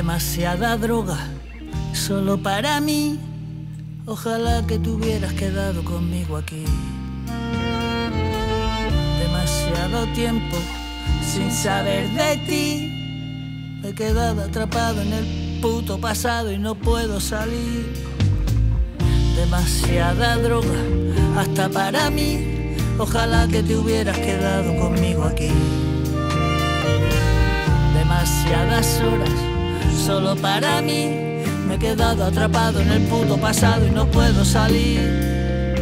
Demasiada droga solo para mí. Ojalá que te hubieras quedado conmigo aquí. Demasiado tiempo sin saber de ti. Me he quedado atrapado en el puto pasado y no puedo salir. Demasiada droga hasta para mí. Ojalá que te hubieras quedado conmigo aquí. Demasiadas horas solo para mí. Me he quedado atrapado en el puto pasado y no puedo salir.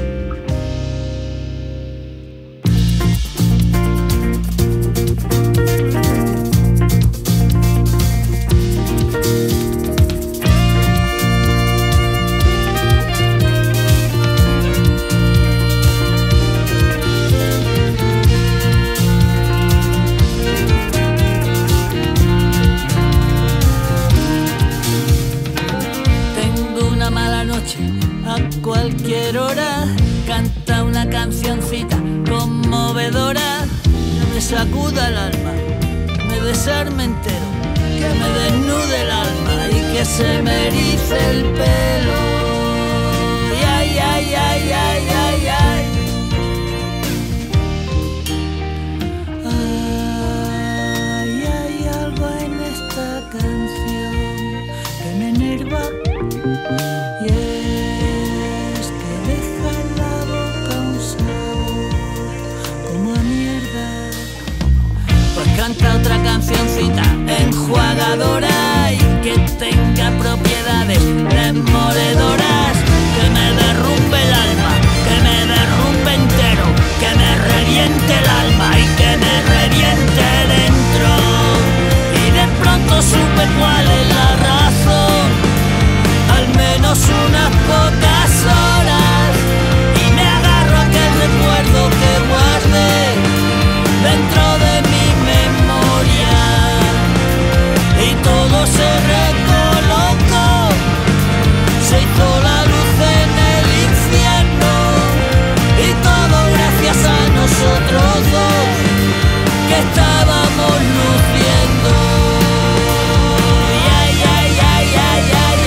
A cualquier hora canta una cancioncita conmovedora que me sacuda el alma, que me desarme entero, que me desnude el alma y que se me erice el pelo. Y ay, ay, ay, ay, ay, ay. Ay, hay algo en esta canción que me enerva. Canta otra cancioncita enjuagadora y que tenga propiedades demoledoras, que me derrumbe el alma, que me derrumbe entero, que me reviente el alma y que me reviente dentro. Y de pronto supe cuál es la razón, al menos unas pocas horas, y me agarro a aquel recuerdo que guardé dentro de mí. Y todo se recolocó, se hizo la luz en el infierno, y todo gracias a nosotros dos que estábamos luciendo. Ay, ay, ay, ay, ay,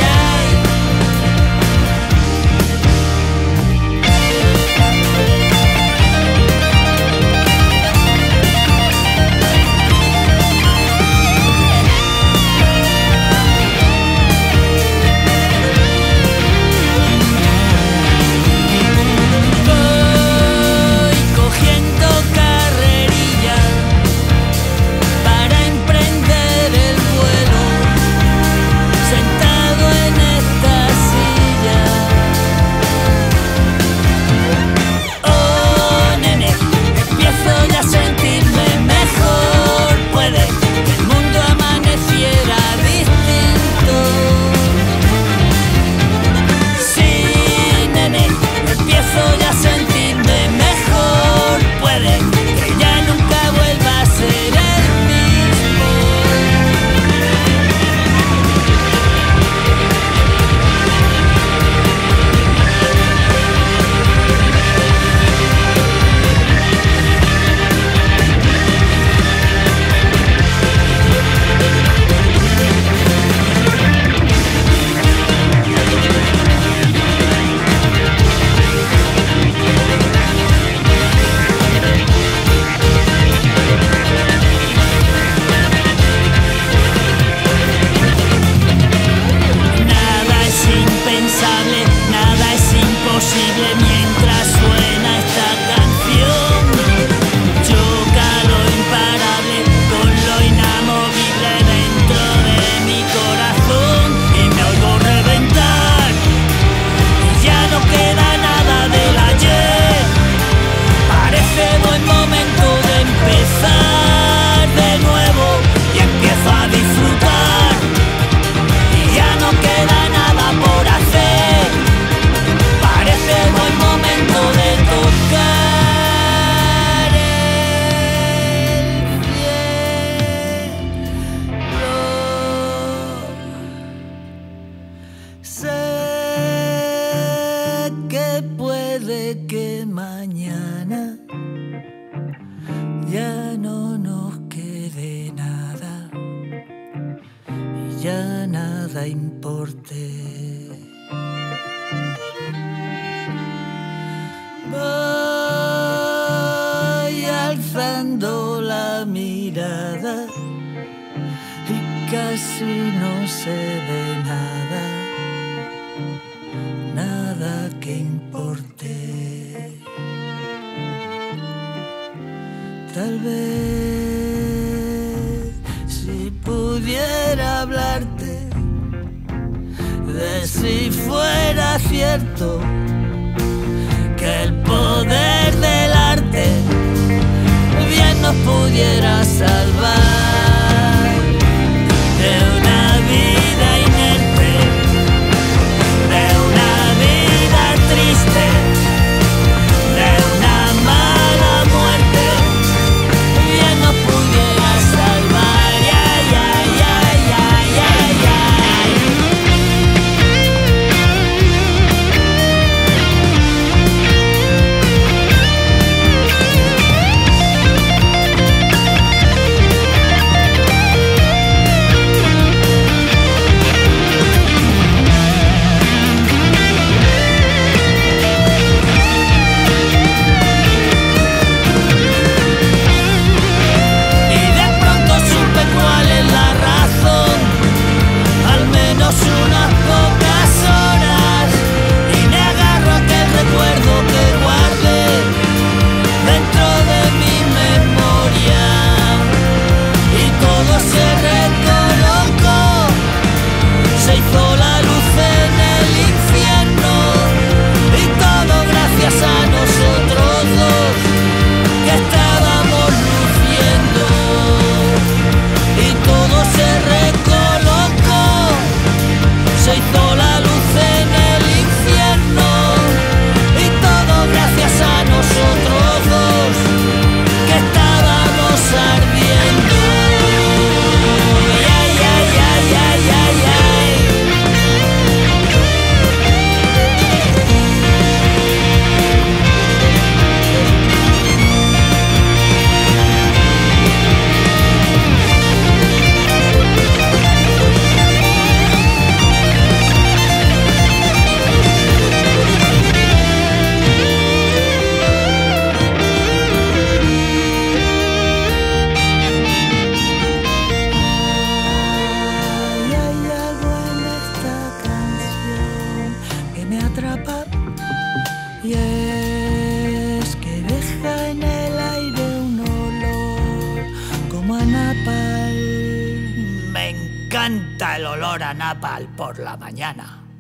que mañana ya no nos quede nada y ya nada. nada importe. Voy alzando la mirada y casi no se ve nada, nada que importe. Tal vez si pudiera hablarte de si fuera cierto que el poder del arte bien nos pudiera salvar de una vida inerte, de una vida triste, de una mala muerte, bien nos pudiera salvar. Ay, ay, ay, ay, ay, ay. Unas pocas horas y me agarro a aquel recuerdo que guardé dentro de mi memoria y todo se recolocó, se hizo la luz en el infierno y todo gracias a nosotros dos que estábamos luciendo y todo se recolocó. Se hizo la luz en el infierno y todo gracias a nosotros dos que estábamos ardiendo. Ay, ay, ay, ay, ay, ay. Y es que deja en el aire un olor como a napal. Me encanta el olor a napal por la mañana.